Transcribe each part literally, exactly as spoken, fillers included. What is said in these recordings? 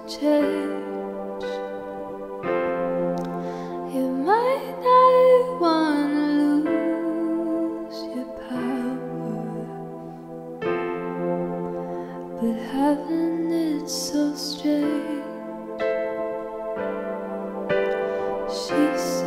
change. You might not wanna lose your power, but having it so strange. She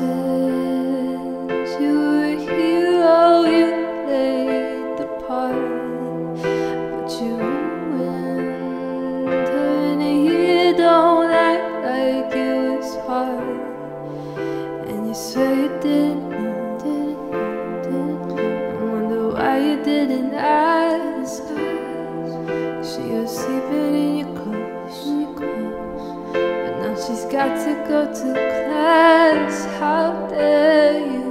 says you were a hero, you played the part, but you ruined her in a year. Don't act like it was hard, and you swear you didn't know, didn't know, didn't know. I wonder why you didn't ask her. She was sleeping in your clothes, in your clothes, but now she's got to go to class. How dare you?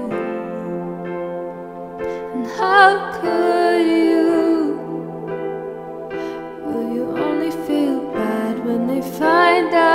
And how could you? Will you only feel bad when they find out?